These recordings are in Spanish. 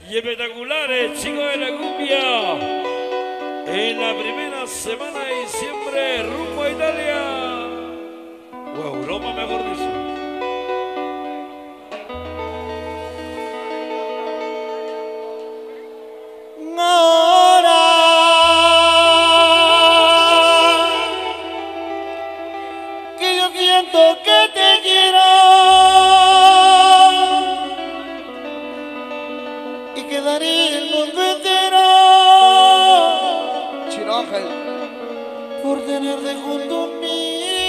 y espectaculares, chicos de la cumbia. En la primera semana de diciembre, rumbo a Italia. O Europa, mejor dicho. Ahora que yo siento que te quiero y que daría el mundo entero Chino Ángel por tenerte junto a mí.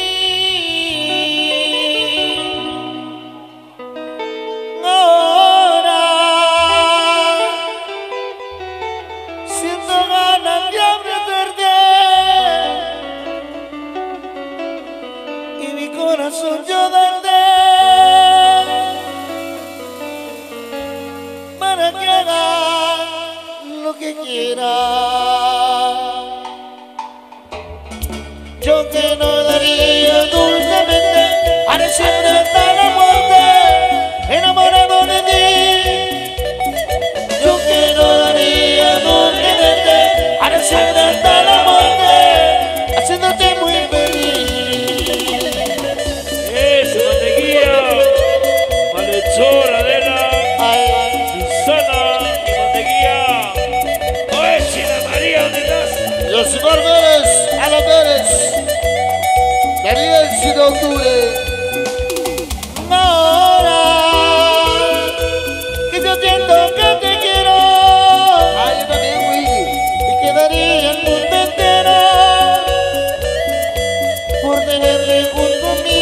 Ahora siento ganas de abrazarte y mi corazón yo darte para que hagas lo que quieras. Yo que no daría dulcemente para siempre hasta la muerte, enamorado de ti. Yo que no daría dulcemente para siempre hasta la muerte, haciéndote muy feliz. Eso, mantequilla, malhechora, Adela, Susana y mantequilla. Oye, China María, ¿dónde estás? Yosimar Pérez, Alan Pérez, Daniel 7 de octubre. Ahora que yo siento que te quiero, ay, yo también, Willy, y quedaría el mundo entero por tenerte junto a mí.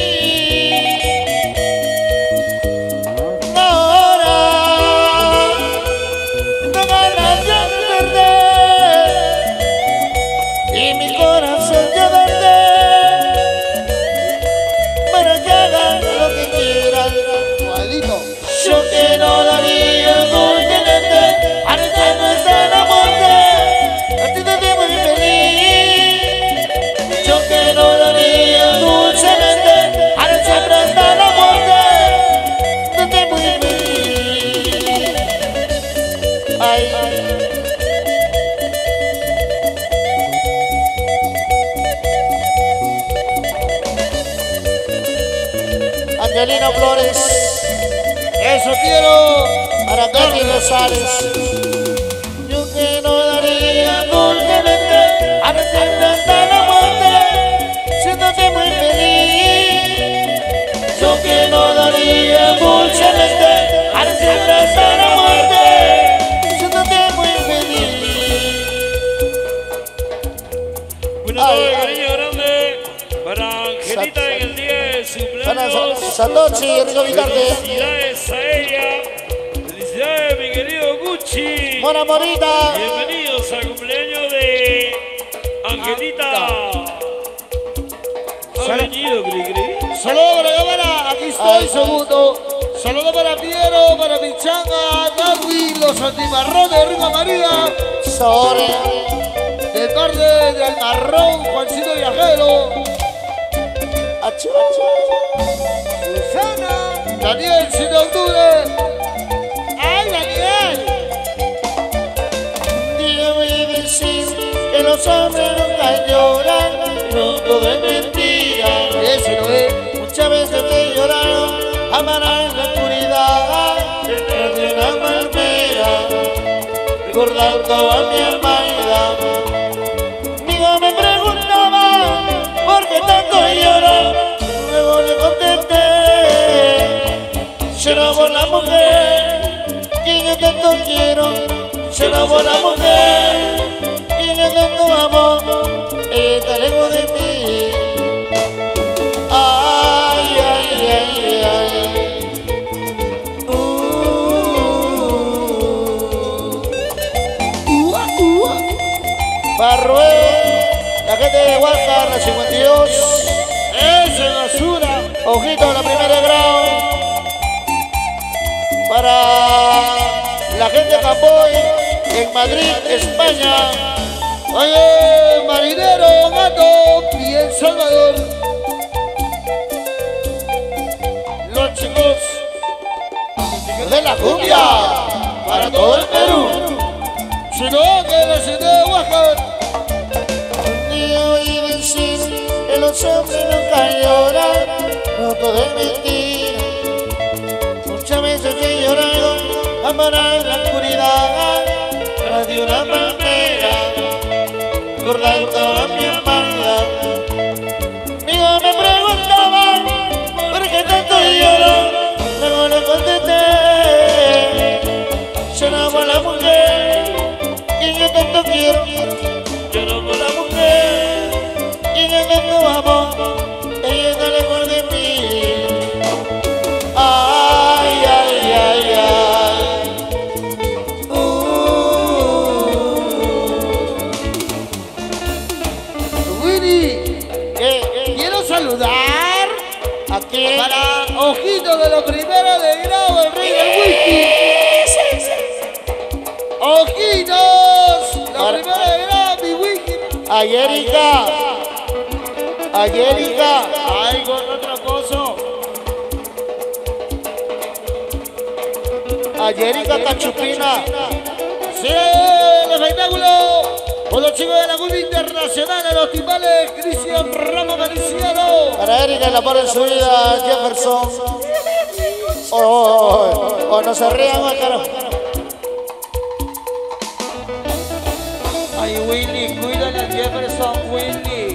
Ahora tengo ganas de perderte y mi corazón yo darte para que hagas lo que quieras. Maldito. Yo que no daría dulcemente para estar hasta la muerte, haciéndote muy feliz. Yo que no daría dulcemente para siempre hasta la muerte, haciéndote muy feliz. Ay, Angelina Flores, eso quiero para Katy Rosales. Yo que no daría dulcemente para siempre hasta la muerte, siéndote muy feliz. Yo que no daría dulcemente para siempre hasta la muerte, siéndote muy feliz. Una tarde, cariño grande para Angelita en el día de su cumpleaños. Satoshi, Rico Vitarte. Felicidades a ella. Felicidades, mi querido Gucci. Mona Morita. Bienvenidos al cumpleaños de Angelita. Ha venido, Cricri. Saludos para la cámara, aquí estoy, segundo. Saludos para Piero, para Pichanga, Darwin, los antimarrones, Rico María. Sobre. De parte del marrón, Juancito Viajero. Susana. Daniel, 7 de octubre. ¡Ay, Daniel! Dígame decir que los hombres nunca lloran, no todo es mentira. Ese no es. Muchas veces te lloraron, amarán en la oscuridad, detrás de una palmera, recordando a mi hermana. Digo, me preguntaba por qué tanto lloro, luego le contesté, lloro por la mujer que yo tanto quiero, lloro por la mujer que yo tanto amo, ella está lejos de mí. Ay, ay, ay, ay. Barrué, la gente de Huáscar, la 52. Esa es basura. Ojito, la primera grado. Para la gente de Camboy, en Madrid, España. Oye, marinero, gato y El Salvador. Los chicos de la cumbia, para todos. los hombres nunca lloran, no todo es mentira. Muchas veces he llorado, amará en la oscuridad, tras de una palmera, recordando a mi amada. Amigo me preguntaba, ¿por qué tanto lloro? Luego le contesté, lloro por la mujer que yo tanto quiero, lloro por la mujer que yo tanto amo, ella está lejos de mí. Ay, ay, ay, ay. Willy, quiero saludar ¿A quién? para Ojito de los primeros de grado, el rey del whisky. Ojitos, los primeros de grado, mi whisky. A Yerica. A Yerica. Ay, con otra cosa. A Yerica Cachupina. Sí, el espectáculo con los chicos de la Cumbia Internacional de los timbales, Cristian Ramos Galiciano. Para Erika la pone en su vida, Jefferson. Oh, no se rían, carajo. Ay, Willy, cuídale a Jefferson, Willy.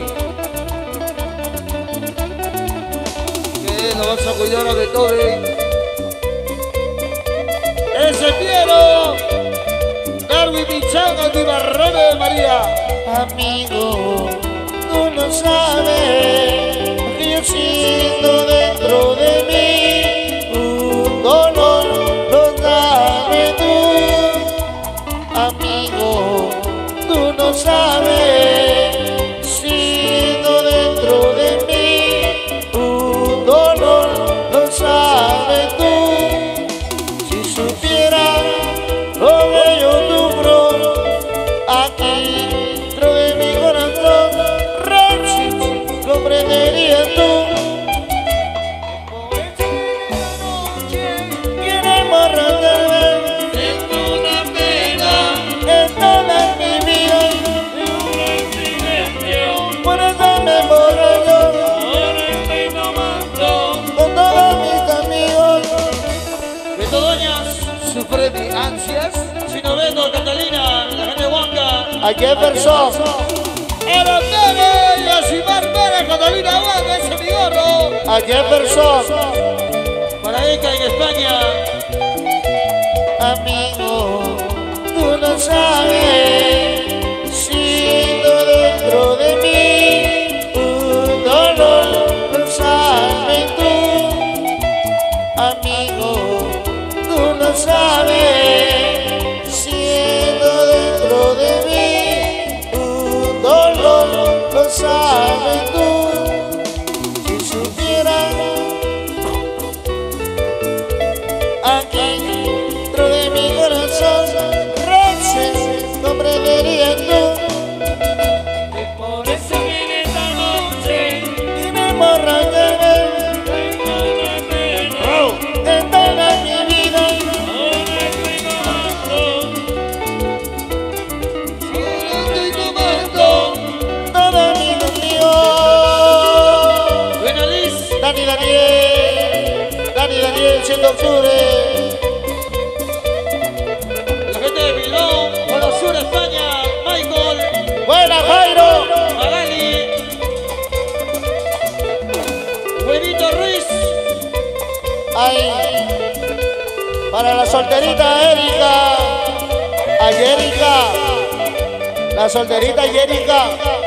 Que lo vas a cuidar de todo, Ese Piero, Darwin Michanga, tu Barrone de María. Amigo, tú no sabes lo que yo siento dentro de mí. Un dolor lo sabes tú. Amigo, tú no sabes, siento dentro de mí. Un dolor lo sabes tú. Si supiera lo que yo sufro aquí dentro de mi corazón, Roxy, comprenderías tú. Queremos arrancarme, Tengo una pena es toda mi vida, de un silencio. por eso me emborracho Ahora estoy tomando. con todos mis amigos. Beto Doñas, sufre de ansias. Chino Beto, Catalina, la gente de Huanca. A Jefferson, Aaron Pérez, Yosimar Pérez, Catalina Huanca, ese es mi gorro. a Jefferson. Para Eka en España. Amigo, tú no sabes, siento dentro de mí un dolor, lo sabes tú. Amigo, tú no sabes, siento dentro de mí un dolor, lo sabes tú. Si supieras aquí dentro de mi corazón, Roxy, comprenderías tú. Por eso viene esta noche. Y me emborracharé Tengo una pena de toda mi vida. ahora estoy tomando. Estoy tomando. Todo mi contigo. Buena Liz. Daniel, 100 de octubre. La gente de Bilbao, Cono Sur, España. Michael, Buena, Jairo. Magali. Buenito Ruiz. Ay, para la solterita Erika. A Yerica. La solterita Yerica.